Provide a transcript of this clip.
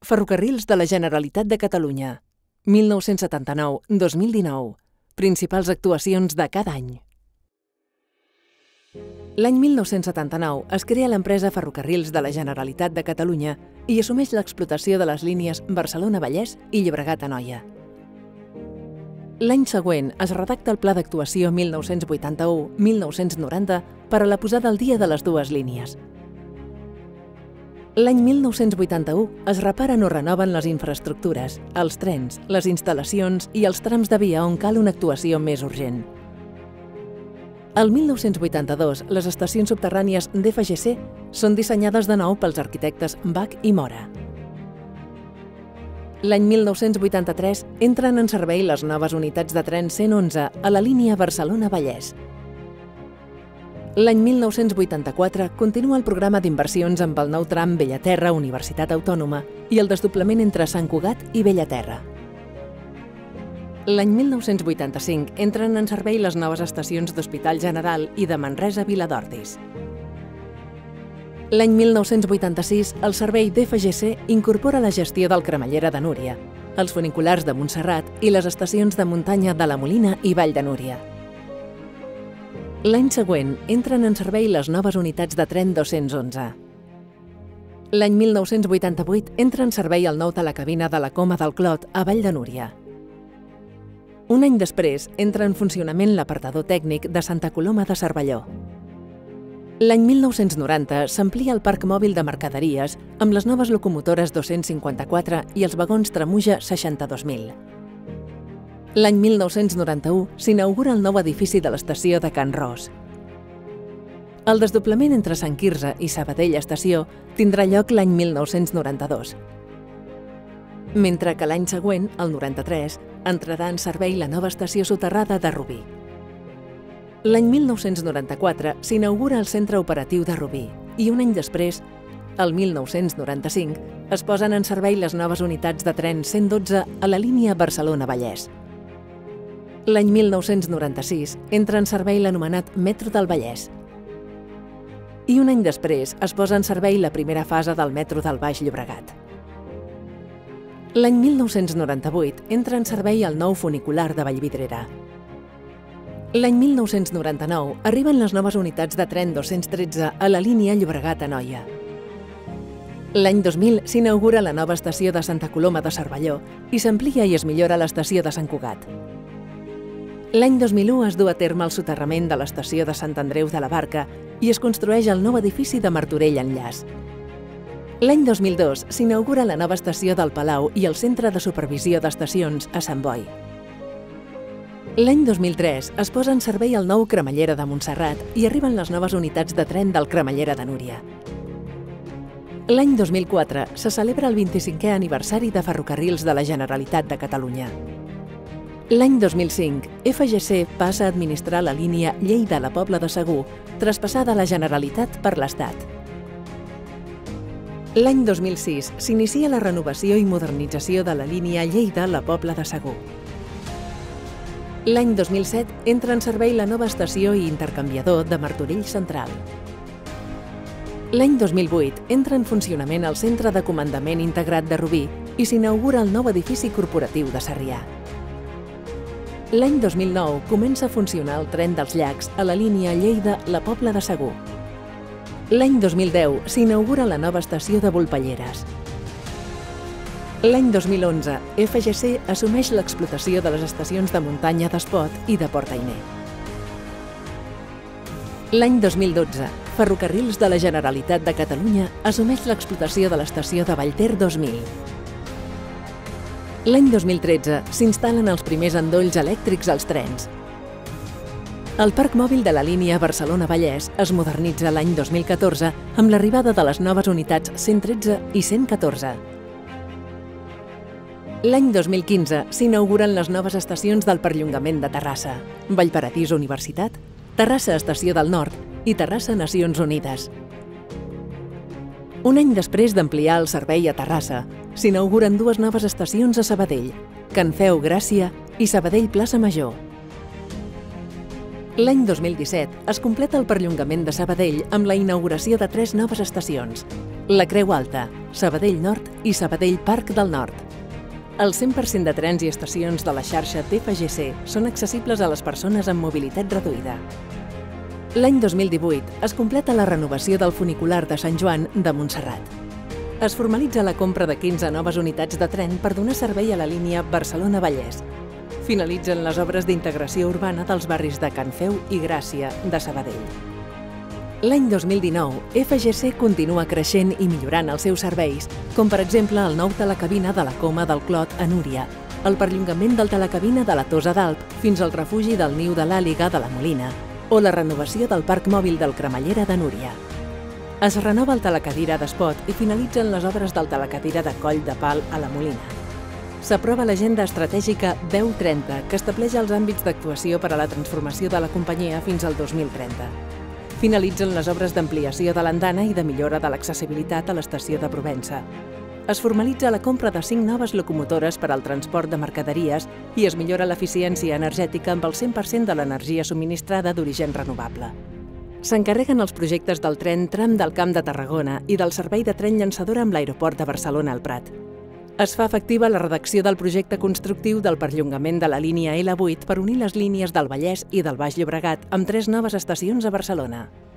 Ferrocarrils de la Generalitat de Catalunya, 1979-2019. Principals actuacions de cada any. L'any 1979 es crea l'empresa Ferrocarrils de la Generalitat de Catalunya i assumeix l'explotació de les línies Barcelona-Vallès i Llobregat-Anoia. L'any següent es redacta el Pla d'actuació 1981-1990 per a la posada al dia de les dues línies. L'any 1981 es reparen o renoven les infraestructures, els trens, les instal·lacions i els trams de via on cal una actuació més urgent. El 1982, les estacions subterrànies d'FGC són dissenyades de nou pels arquitectes Bach i Mora. L'any 1983 entren en servei les noves unitats de tren 111 a la línia Barcelona-Vallès. L'any 1984 continua el programa d'inversions amb el nou tram Bellaterra-Universitat Autònoma i el desdoblament entre Sant Cugat i Bellaterra. L'any 1985 entren en servei les noves estacions d'Hospital General i de Manresa-Viladordis. L'any 1986, el servei d'FGC incorpora la gestió del Cremallera de Núria, els funiculars de Montserrat i les estacions de muntanya de la Molina i Vall de Núria. L'any següent entren en servei les noves unitats de tren 211. L'any 1988 entra en servei el nou telecabina de la Coma del Clot a Vall de Núria. Un any després entra en funcionament l'apartador tècnic de Santa Coloma de Cervelló. L'any 1990 s'amplia el parc mòbil de mercaderies amb les noves locomotores 254 i els vagons Tremuja 62.000. L'any 1991 s'inaugura el nou edifici de l'estació de Can Ros. El desdoblament entre Sant Quirze i Sabadell Estació tindrà lloc l'any 1992. Mentre que l'any següent, el 93, entrarà en servei la nova estació soterrada de Rubí. L'any 1994 s'inaugura el centre operatiu de Rubí i un any després, el 1995, es posen en servei les noves unitats de tren 112 a la línia Barcelona-Vallès. L'any 1996 entra en servei l'anomenat Metro del Vallès. I un any després es posa en servei la primera fase del Metro del Baix Llobregat. L'any 1998 entra en servei el nou funicular de Vallvidrera. L'any 1999 arriben les noves unitats de tren 213 a la línia Llobregat-Anoia. L'any 2000 s'inaugura la nova estació de Santa Coloma de Cervelló i s'amplia i es millora l'estació de Sant Cugat. L'any 2001 es du a terme el soterrament de l'estació de Sant Andreu de la Barca i es construeix el nou edifici de Martorell Enllaç. L'any 2002 s'inaugura la nova estació del Palau i el Centre de Supervisió d'Estacions a Sant Boi. L'any 2003 es posa en servei el nou Cremallera de Montserrat i arriben les noves unitats de tren del Cremallera de Núria. L'any 2004 se celebra el 25è aniversari de Ferrocarrils de la Generalitat de Catalunya. L'any 2005, FGC passa a administrar la línia Lleida-La Pobla de Segur, traspassada a la Generalitat per l'Estat. L'any 2006 s'inicia la renovació i modernització de la línia Lleida-La Pobla de Segur. L'any 2007 entra en servei la nova estació i intercanviador de Martorell Central. L'any 2008 entra en funcionament el Centre de Comandament Integrat de Rubí i s'inaugura el nou edifici corporatiu de Sarrià. L'any 2009 comença a funcionar el tren dels llacs a la línia Lleida-La Pobla de Segur. L'any 2010 s'inaugura la nova estació de Volpelleres. L'any 2011, FGC assumeix l'explotació de les estacions de muntanya d'Espot i de Port Ainé. L'any 2012, Ferrocarrils de la Generalitat de Catalunya assumeix l'explotació de l'estació de Vallter 2000. L'any 2013 s'instal·len els primers endolls elèctrics als trens. El parc mòbil de la línia Barcelona-Vallès es modernitza l'any 2014 amb l'arribada de les noves unitats 113 i 114. L'any 2015 s'inauguren les noves estacions del perllongament de Terrassa, Vallparadís Universitat, Terrassa Estació del Nord i Terrassa Nacions Unides. Un any després d'ampliar el servei a Terrassa, s'inauguren dues noves estacions a Sabadell, Can Feu Gràcia i Sabadell Plaça Major. L'any 2017 es completa el perllongament de Sabadell amb la inauguració de 3 noves estacions, la Creu Alta, Sabadell Nord i Sabadell Parc del Nord. El 100% de trens i estacions de la xarxa TFGC són accessibles a les persones amb mobilitat reduïda. L'any 2018 es completa la renovació del funicular de Sant Joan de Montserrat. Es formalitza la compra de 15 noves unitats de tren per donar servei a la línia Barcelona-Vallès. Finalitzen les obres d'integració urbana dels barris de Can Feu i Gràcia de Sabadell. L'any 2019, FGC continua creixent i millorant els seus serveis, com per exemple el nou telecabina de la Coma del Clot a Núria, el perllongament del telecabina de la Tossa d'Alp fins al refugi del Niu de l'Àliga de la Molina, o la renovació del parc mòbil del Cremallera de Núria. Es renova el telecadira d'Espot i finalitzen les obres del telecadira de Coll de Pal a la Molina. S'aprova l'agenda estratègica 1030, que estableix els àmbits d'actuació per a la transformació de la companyia fins al 2030. Finalitzen les obres d'ampliació de l'andana i de millora de l'accessibilitat a l'estació de Provença. Es formalitza la compra de 5 noves locomotores per al transport de mercaderies i es millora l'eficiència energètica amb el 100% de l'energia subministrada d'origen renovable. S'encarreguen els projectes del tren tram del Camp de Tarragona i del servei de tren llançadora amb l'aeroport de Barcelona al Prat. Es fa efectiva la redacció del projecte constructiu del perllongament de la línia L8 per unir les línies del Vallès i del Baix Llobregat amb 3 noves estacions a Barcelona.